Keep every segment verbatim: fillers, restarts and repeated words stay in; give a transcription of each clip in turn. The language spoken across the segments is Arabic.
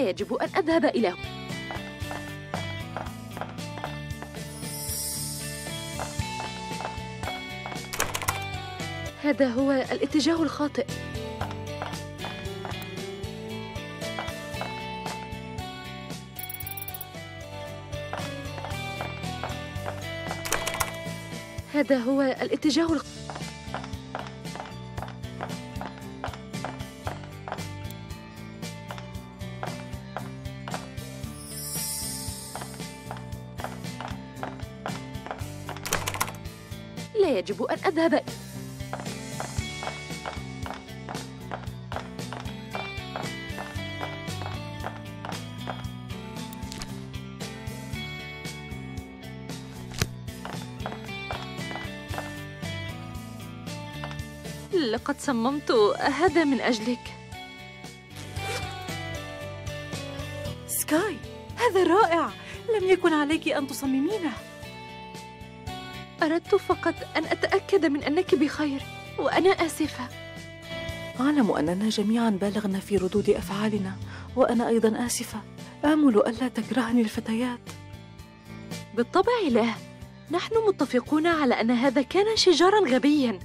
لا يجب أن أذهب إلى هذا هو الاتجاه الخاطئ. هذا هو الاتجاه الخ... لا يجب أن أذهب. لقد صممت هذا من أجلك. سكاي، هذا رائع. لم يكن عليك أن تصممينه. أردت فقط أن أتأكد من أنك بخير، وأنا آسفة. أعلم أننا جميعاً بالغنا في ردود أفعالنا، وأنا أيضاً آسفة. آمل ألا تكرهني الفتيات. بالطبع لا. نحن متفقون على أن هذا كان انشجاراً غبياً.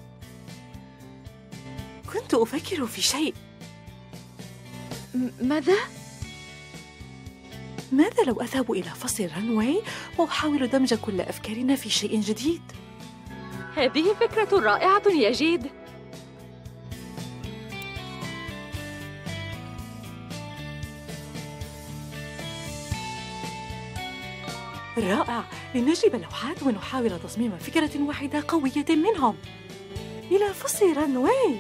كنت أفكر في شيء. م- ماذا؟ ماذا لو أذهب إلى فصل رانواي وأحاول دمج كل أفكارنا في شيء جديد؟ هذه فكرة رائعة يا جيد. رائع. لنجلب لوحات ونحاول تصميم فكرة واحدة قوية منهم. إلى فصل رانواي.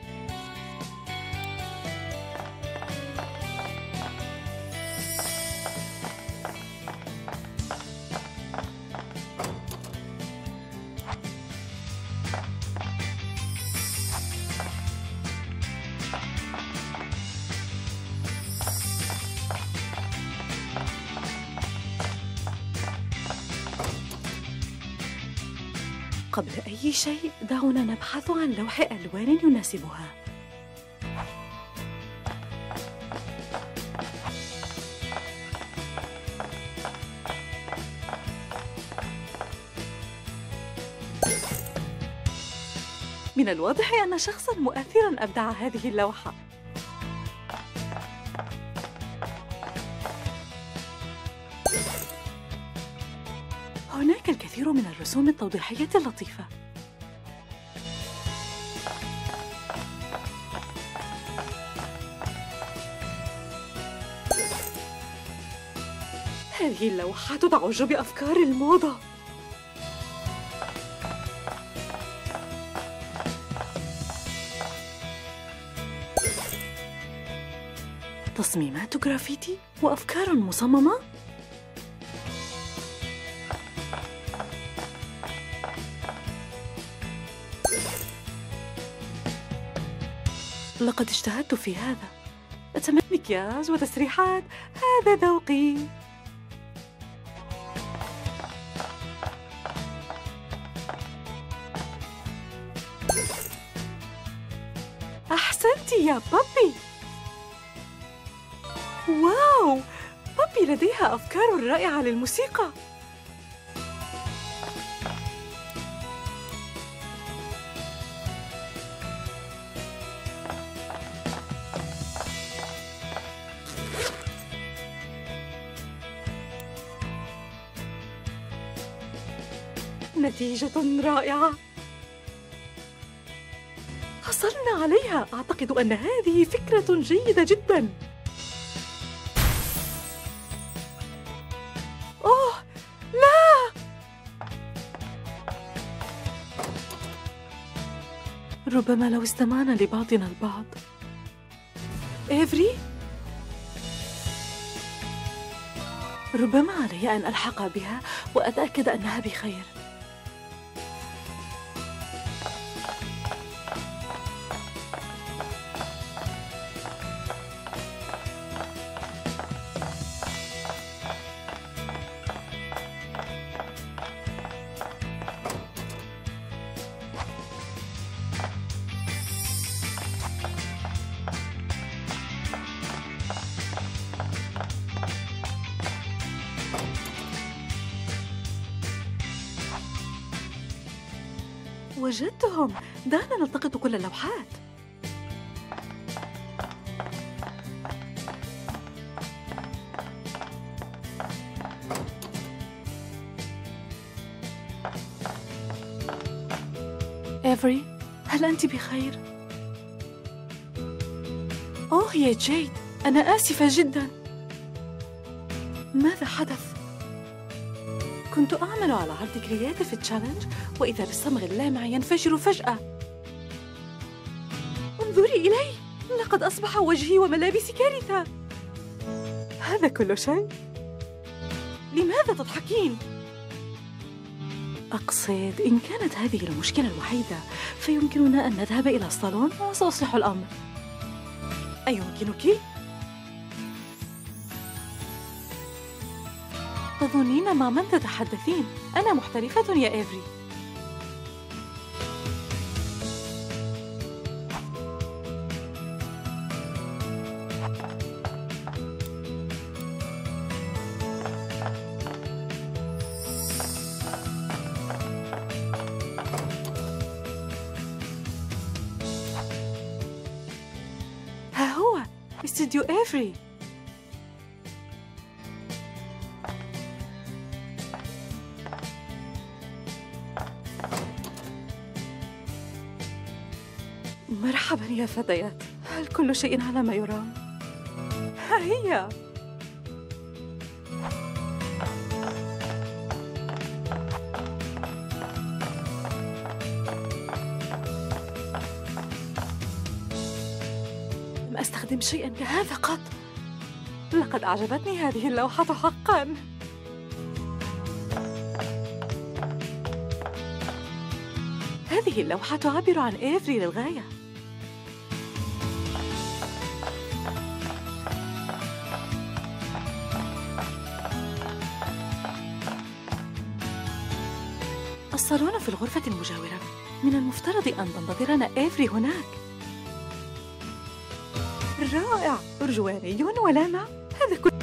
قبل أي شيء دعونا نبحث عن لوح ألوان يناسبها. من الواضح أن شخصاً مؤثراً أبدع هذه اللوحة. هناك الكثير من الرسوم التوضيحية اللطيفة. هذه اللوحات تعج بأفكار الموضة. تصميمات جرافيتي وأفكار مصممة. لقد اجتهدت في هذا. أتمنى مكياج وتسريحات. هذا ذوقي. أحسنت يا بابي. واو، بابي لديها أفكار رائعة للموسيقى. نتيجة رائعة. حصلنا عليها. أعتقد أن هذه فكرة جيدة جداً. أوه لا! ربما لو استمعنا لبعضنا البعض. إيفري؟ ربما علي أن ألحق بها وأتأكد أنها بخير. وجدتهم. دعنا نلتقط كل اللوحات. إيفري، هل أنت بخير؟ أوه يا جيد، أنا آسفة جداً. ماذا حدث؟ كنت أعمل على عرض كرياتيف تشالنج وإذا بالصمغ اللامع ينفجر فجأة. انظري إلي، لقد أصبح وجهي وملابسي كارثة. هذا كل شيء؟ لماذا تضحكين؟ أقصد إن كانت هذه المشكلة الوحيدة فيمكننا أن نذهب إلى الصالون وسأصلح الأمر. أيمكنك؟ تظنين مع من تتحدثين؟ أنا محترفة يا إيفري. ها هو استوديو إيفري. مرحبا يا فتيات، هل كل شيء على ما يرام؟ ها هي. لم أستخدم شيئا كهذا قط. لقد أعجبتني هذه اللوحة حقا. هذه اللوحة تعبر عن إيفري للغاية. الصالون في الغرفة المجاورة. من المفترض أن تنتظرنا إيفري هناك. رائع، أرجواني ولامع. هذا كل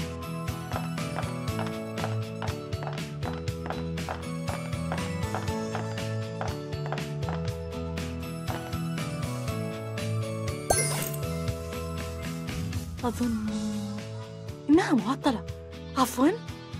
أظن إنها معطلة. عفواً.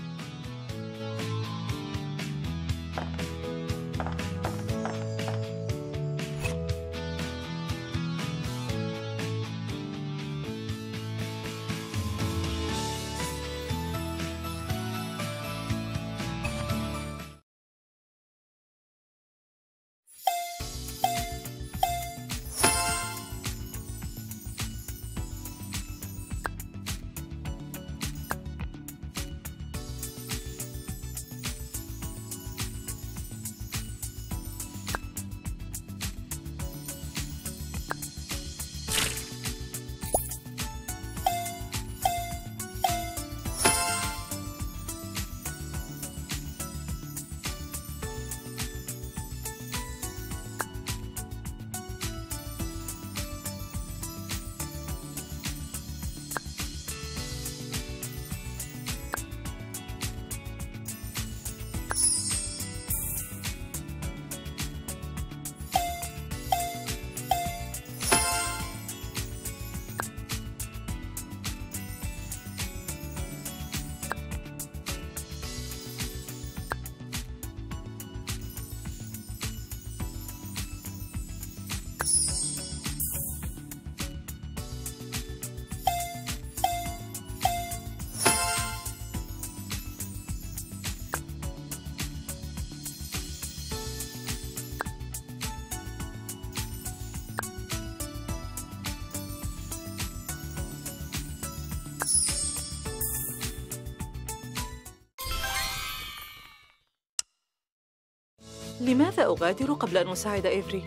لماذا أغادر قبل أن أساعد إيفري؟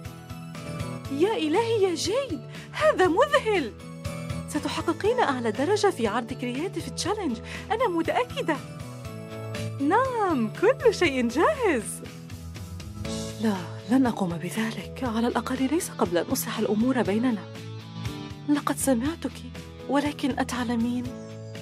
يا إلهي يا جيد، هذا مذهل! ستحققين أعلى درجة في عرض كرياتيف تشالنج، أنا متأكدة. نعم، كل شيء جاهز. لا، لن أقوم بذلك، على الأقل ليس قبل أن أصلح الأمور بيننا. لقد سمعتك، ولكن أتعلمين؟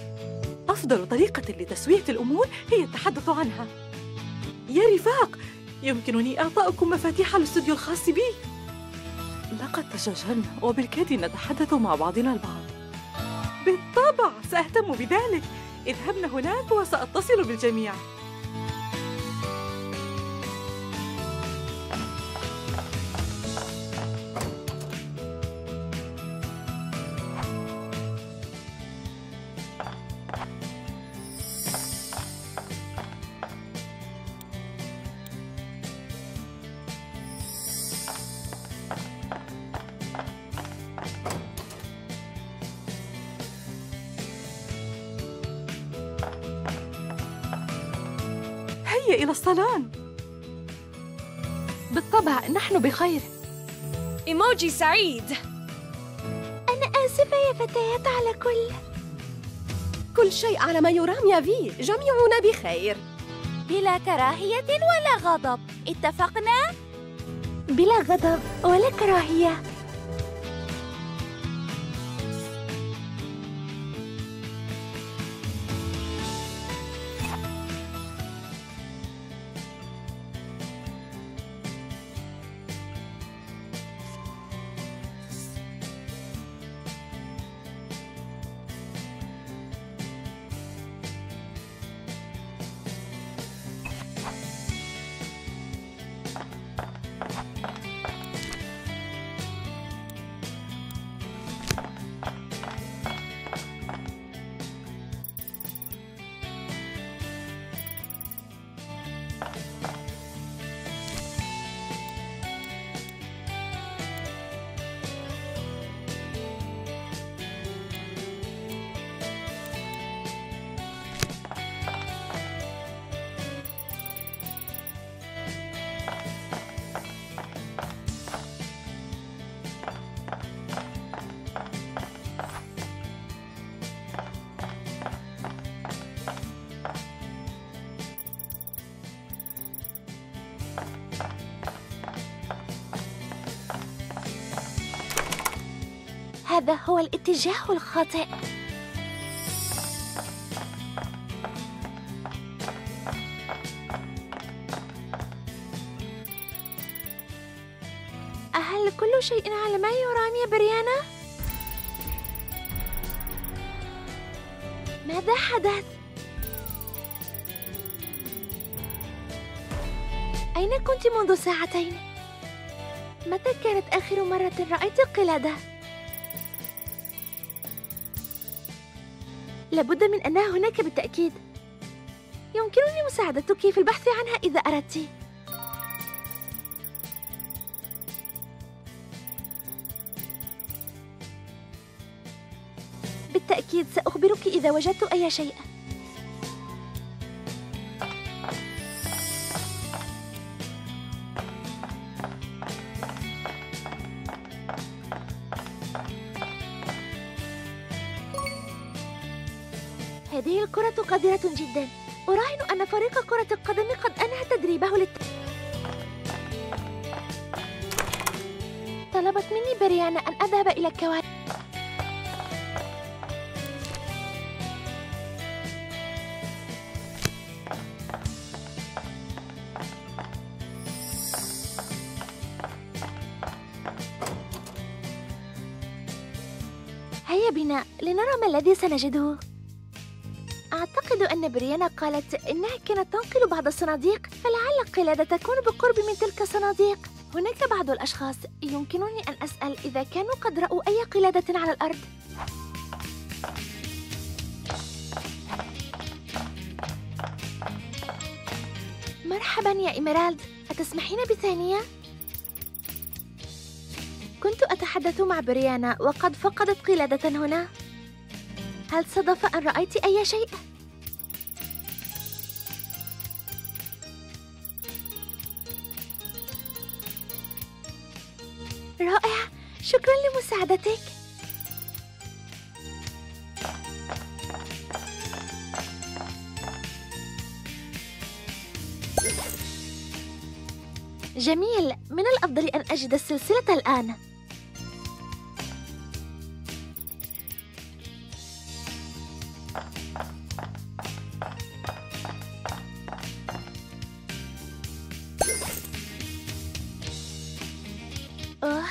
أفضل طريقة لتسوية الأمور هي التحدث عنها. يا رفاق، يمكنني إعطاؤكم مفاتيح الاستوديو الخاص بي. لقد تشاجرنا وبالكاد نتحدث مع بعضنا البعض. بالطبع سأهتم بذلك. اذهبن هناك وسأتصل بالجميع. هيا إلى الصالون. بالطبع نحن بخير. إيموجي سعيد. أنا آسفة يا فتيات على كل كل شيء على ما يرام يا في، جميعنا بخير. بلا كراهية ولا غضب، اتفقنا؟ بلا غضب ولا كراهية. هذا هو الاتجاه الخاطئ. هل كل شيء على ما يرام يا بريانا؟ ماذا حدث؟ أين كنت منذ ساعتين؟ متى كانت آخر مرة رأيت قلادة؟ لابد من أنها هناك بالتأكيد. يمكنني مساعدتك في البحث عنها إذا أردت. بالتأكيد سأخبرك إذا وجدت أي شيء. هذه الكرة قذرة جدا. أراهن أن فريق كرة القدم قد أنهى تدريبه للت... طلبت مني بريانا أن أذهب إلى الكوارث. هيا بنا لنرى ما الذي سنجده. أعتقد أن بريانا قالت إنها كانت تنقل بعض الصناديق، فلعل القلادة تكون بالقرب من تلك الصناديق. هناك بعض الأشخاص يمكنني أن أسأل إذا كانوا قد رأوا أي قلادة على الأرض. مرحبا يا إيميرالد، أتسمحين بثانية؟ كنت أتحدث مع بريانا وقد فقدت قلادة هنا. هل صدف أن رأيت أي شيء؟ رائع، شكراً لمساعدتك. جميل، من الأفضل أن أجد السلسلة الآن.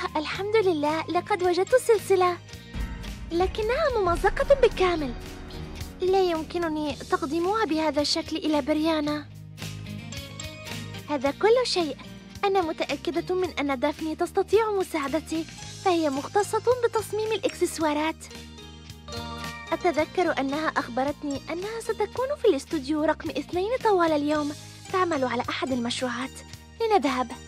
الحمد لله، لقد وجدت السلسلة، لكنها ممزقة بالكامل. لا يمكنني تقديمها بهذا الشكل إلى بريانا. هذا كل شيء. أنا متأكدة من أن دافني تستطيع مساعدتي، فهي مختصة بتصميم الإكسسوارات. أتذكر أنها أخبرتني أنها ستكون في الاستوديو رقم اثنين طوال اليوم، تعمل على أحد المشروعات. لنذهب.